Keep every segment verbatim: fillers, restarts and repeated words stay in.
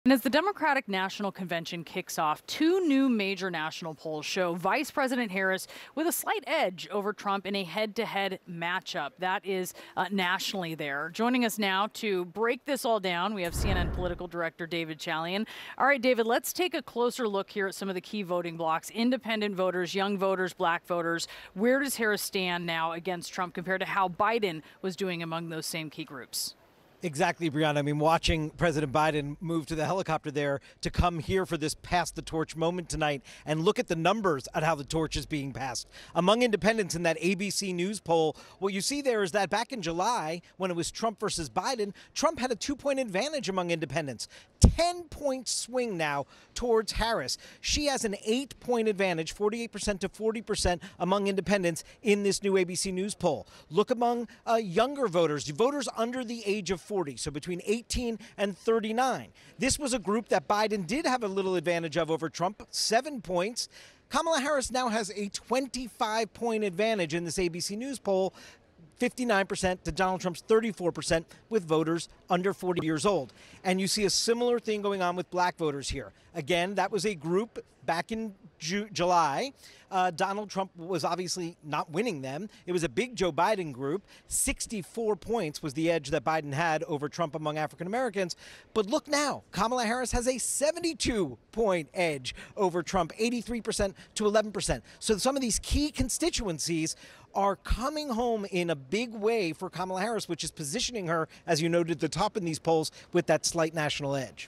And as the Democratic National Convention kicks off, two new major national polls show Vice President Harris with a slight edge over Trump in a head-to-head matchup. That is uh, nationally there. Joining us now to break this all down, we have C N N political director David Chalian. All right, David, let's take a closer look here at some of the key voting blocks. Independent voters, young voters, black voters. Where does Harris stand now against Trump compared to how Biden was doing among those same key groups? Exactly, Brianna. I mean, watching President Biden move to the helicopter there to come here for this pass the torch moment tonight and look at the numbers at how the torch is being passed. Among independents in that A B C News poll, what you see there is that back in July, when it was Trump versus Biden, Trump had a two-point advantage among independents. ten-point swing now towards Harris. She has an eight-point advantage, forty-eight percent to forty percent among independents in this new A B C News poll. Look among uh, younger voters, voters under the age of forty, so between eighteen and thirty-nine. This was a group that Biden did have a little advantage of over Trump, seven points. Kamala Harris now has a twenty-five point advantage in this A B C News poll, fifty-nine percent to Donald Trump's thirty-four percent with voters under forty years old. And you see a similar thing going on with black voters here. Again, that was a group back in Ju- July. Uh, Donald Trump was obviously not winning them. It was a big Joe Biden group. sixty-four points was the edge that Biden had over Trump among African Americans. But look now, Kamala Harris has a seventy-two point edge over Trump, eighty-three percent to eleven percent. So some of these key constituencies are coming home in a big way for Kamala Harris, which is positioning her, as you noted, at the top in these polls with that slight national edge.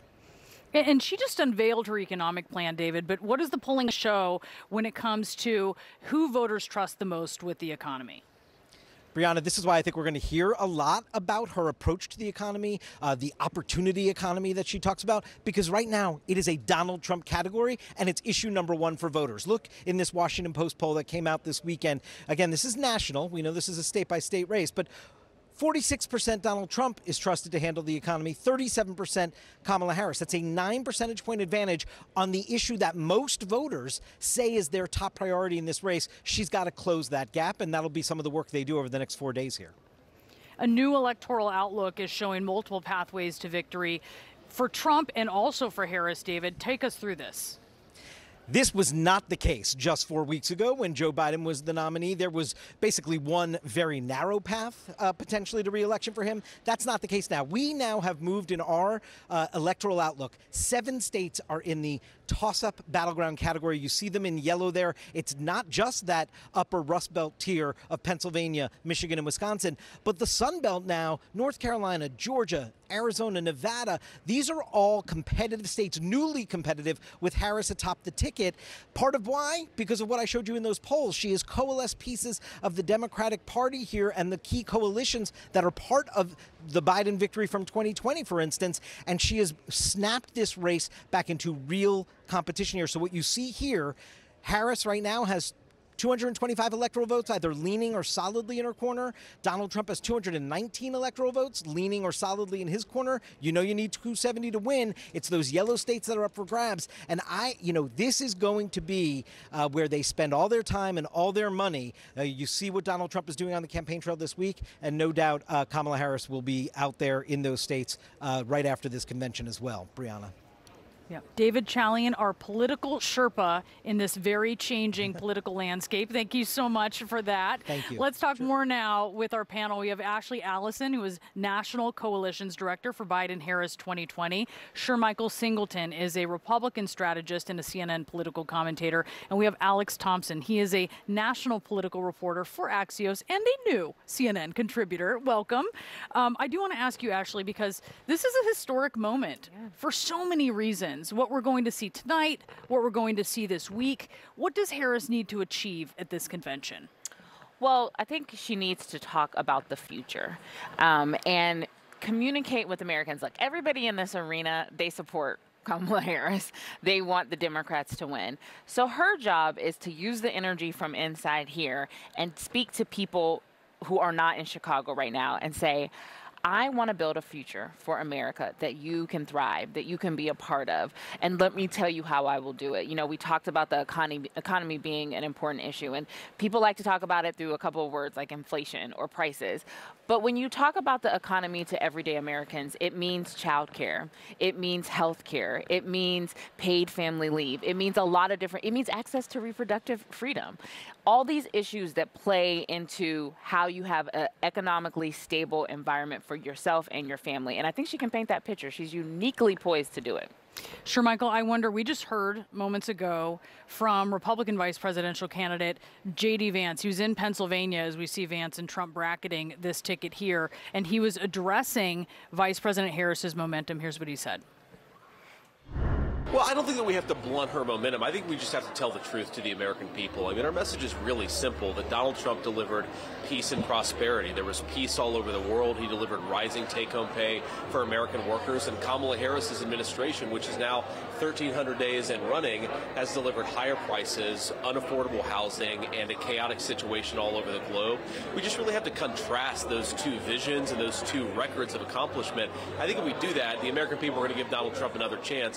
And she just unveiled her economic plan, David, but what does the polling show when it comes to who voters trust the most with the economy? Brianna, this is why I think we're going to hear a lot about her approach to the economy, uh, the opportunity economy that she talks about, because right now it is a Donald Trump category and it's issue number one for voters. Look in this Washington Post poll that came out this weekend. Again, this is national. We know this is a state-by-state race, but forty-six percent Donald Trump is trusted to handle the economy, thirty-seven percent Kamala Harris. That's a nine percentage point advantage on the issue that most voters say is their top priority in this race. She's got to close that gap, and that'll be some of the work they do over the next four days here. A new electoral outlook is showing multiple pathways to victory for Trump and also for Harris. David, take us through this. This was not the case just four weeks ago when Joe Biden was the nominee. There was basically one very narrow path uh, potentially to re-election for him. That's not the case now. We now have moved in our uh, electoral outlook. Seven states are in the toss-up battleground category. You see them in yellow there. It's not just that upper Rust Belt tier of Pennsylvania, Michigan, and Wisconsin, but the Sun Belt now, North Carolina, Georgia, Arizona, Nevada, these are all competitive states, newly competitive, with Harris atop the ticket. Part of why? Because of what I showed you in those polls. She has coalesced pieces of the Democratic Party here and the key coalitions that are part of the Biden victory from twenty twenty, for instance, and she has snapped this race back into real competition here. So what you see here, Harris right now has two hundred twenty-five electoral votes, either leaning or solidly in her corner. Donald Trump has two hundred nineteen electoral votes, leaning or solidly in his corner. You know you need two seventy to win. It's those yellow states that are up for grabs. And I, you know, this is going to be uh, where they spend all their time and all their money. Uh, you see what Donald Trump is doing on the campaign trail this week, and no doubt uh, Kamala Harris will be out there in those states uh, right after this convention as well. Brianna. Yeah. David Chalian, our political Sherpa in this very changing political landscape. Thank you so much for that. Thank you. Let's talk Sure. more now with our panel. We have Ashley Allison, who is National Coalitions Director for Biden-Harris twenty twenty. Shermichael Singleton is a Republican strategist and a C N N political commentator. And we have Alex Thompson. He is a national political reporter for Axios and a new C N N contributor. Welcome. Um, I do want to ask you, Ashley, because this is a historic moment yeah. for so many reasons. What we're going to see tonight, what we're going to see this week. What does Harris need to achieve at this convention? Well, I think she needs to talk about the future um, and communicate with Americans. Like, everybody in this arena, they support Kamala Harris. They want the Democrats to win. So her job is to use the energy from inside here and speak to people who are not in Chicago right now and say, I want to build a future for America that you can thrive, that you can be a part of. And let me tell you how I will do it. You know, we talked about the economy, economy being an important issue, and people like to talk about it through a couple of words like inflation or prices. But when you talk about the economy to everyday Americans, it means childcare, it means health care, it means paid family leave, it means a lot of different, it means access to reproductive freedom. All these issues that play into how you have an economically stable environment for yourself and your family. And I think she can paint that picture. She's uniquely poised to do it. Sure, Michael, I wonder, we just heard moments ago from Republican vice presidential candidate J D Vance. He was in Pennsylvania as we see Vance and Trump bracketing this ticket here, and he was addressing Vice President Harris's momentum. Here's what he said. Well, I don't think that we have to blunt her momentum. I think we just have to tell the truth to the American people. I mean, our message is really simple, that Donald Trump delivered peace and prosperity. There was peace all over the world. He delivered rising take-home pay for American workers. And Kamala Harris's administration, which is now thirteen hundred days and running, has delivered higher prices, unaffordable housing, and a chaotic situation all over the globe. We just really have to contrast those two visions and those two records of accomplishment. I think if we do that, the American people are going to give Donald Trump another chance.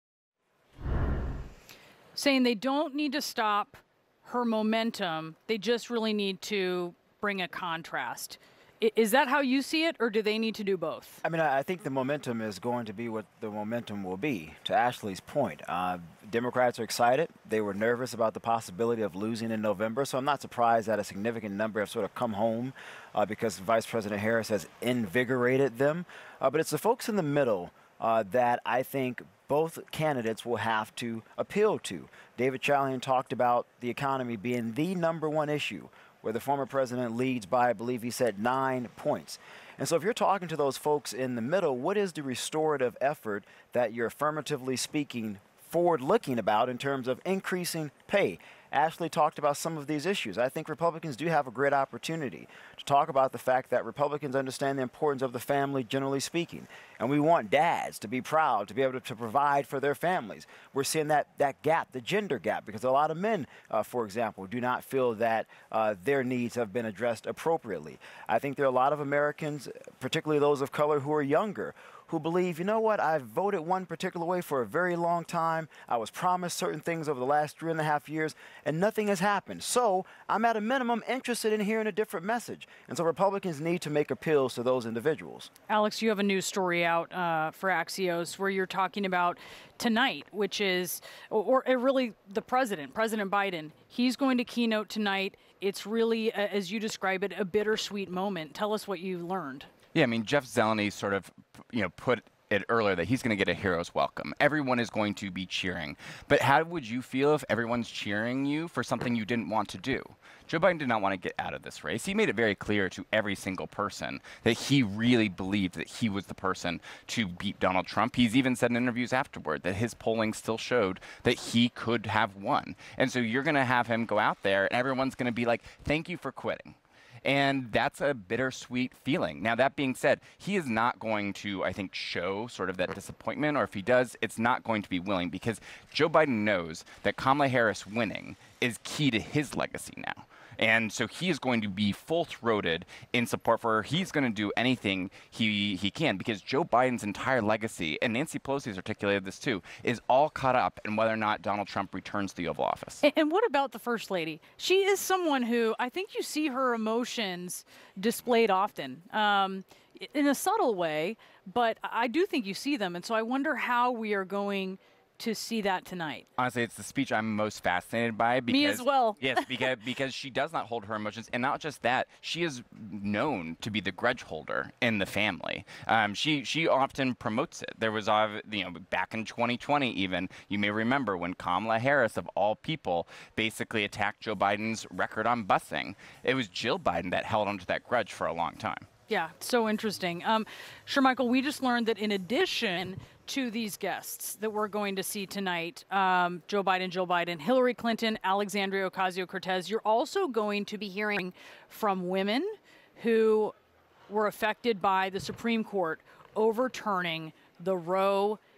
Saying they don't need to stop her momentum, they just really need to bring a contrast. I- Is that how you see it, or do they need to do both? I mean, I I think the momentum is going to be what the momentum will be. To Ashley's point, uh, Democrats are excited. They were nervous about the possibility of losing in November, so I'm not surprised that a significant number have sort of come home uh, because Vice President Harris has invigorated them. Uh, but it's the folks in the middle uh, that I think both candidates will have to appeal to. David Chalian talked about the economy being the number one issue, where the former president leads by, I believe he said, nine points. And so if you're talking to those folks in the middle, what is the restorative effort that you're affirmatively speaking, forward-looking about in terms of increasing pay? Ashley talked about some of these issues. I think Republicans do have a great opportunity to talk about the fact that Republicans understand the importance of the family, generally speaking. And we want dads to be proud, to be able to, to provide for their families. We're seeing that, that gap, the gender gap, because a lot of men, uh, for example, do not feel that uh, their needs have been addressed appropriately. I think there are a lot of Americans, particularly those of color who are younger, who believe, you know what, I've voted one particular way for a very long time. I was promised certain things over the last three and a half years, and nothing has happened. So I'm at a minimum interested in hearing a different message. And so Republicans need to make appeals to those individuals. Alex, you have a news story out uh, for Axios where you're talking about tonight, which is, or, or really the president, President Biden. He's going to keynote tonight. It's really, uh, as you describe it, a bittersweet moment. Tell us what you learned. Yeah, I mean, Jeff Zeleny sort of, you know, put it earlier that he's going to get a hero's welcome. Everyone is going to be cheering. But how would you feel if everyone's cheering you for something you didn't want to do? Joe Biden did not want to get out of this race. He made it very clear to every single person that he really believed that he was the person to beat Donald Trump. He's even said in interviews afterward that his polling still showed that he could have won. And so you're going to have him go out there and everyone's going to be like, thank you for quitting. And that's a bittersweet feeling. Now, that being said, he is not going to, I think, show sort of that disappointment, or if he does, it's not going to be willing, because Joe Biden knows that Kamala Harris winning is key to his legacy now. And so he is going to be full-throated in support for her. He's going to do anything he, he can, because Joe Biden's entire legacy, and Nancy Pelosi has articulated this too, is all caught up in whether or not Donald Trump returns to the Oval Office. And, and what about the First Lady? She is someone who, I think you see her emotions displayed often, um, in a subtle way, but I do think you see them. And so I wonder how we are going to see that tonight. Honestly, it's the speech I'm most fascinated by. Because, Me as well. Yes, because because she does not hold her emotions, and not just that, she is known to be the grudge holder in the family. Um, she she often promotes it. There was, uh, you know, back in twenty twenty even, you may remember when Kamala Harris, of all people, basically attacked Joe Biden's record on busing. It was Jill Biden that held onto that grudge for a long time. Yeah, so interesting. Um, sure, Michael, we just learned that in addition to these guests that we're going to see tonight, um, Joe Biden, Jill Biden, Hillary Clinton, Alexandria Ocasio-Cortez, you're also going to be hearing from women who were affected by the Supreme Court overturning the Roe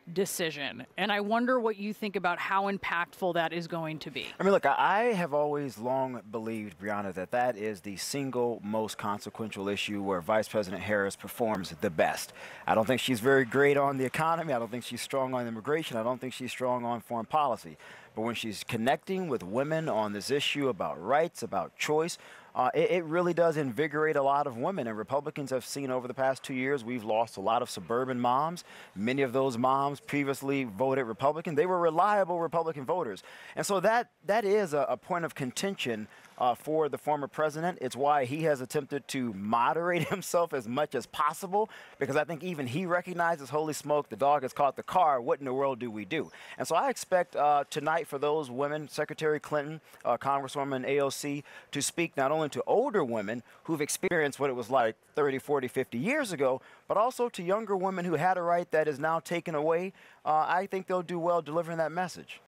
decision. And I wonder what you think about how impactful that is going to be. I mean, look, I have always long believed, Brianna, that that is the single most consequential issue where Vice President Harris performs the best. I don't think she's very great on the economy. I don't think she's strong on immigration. I don't think she's strong on foreign policy. But when she's connecting with women on this issue about rights, about choice, Uh, it, it really does invigorate a lot of women. And Republicans have seen over the past two years, we've lost a lot of suburban moms. Many of those moms previously voted Republican. They were reliable Republican voters. And so that that is a, a point of contention uh, for the former president. It's why he has attempted to moderate himself as much as possible, because I think even he recognizes, holy smoke, the dog has caught the car. What in the world do we do? And so I expect uh, tonight for those women, Secretary Clinton, uh, Congresswoman A O C, to speak not only to older women who've experienced what it was like thirty, forty, fifty years ago, but also to younger women who had a right that is now taken away. Uh, I think they'll do well delivering that message.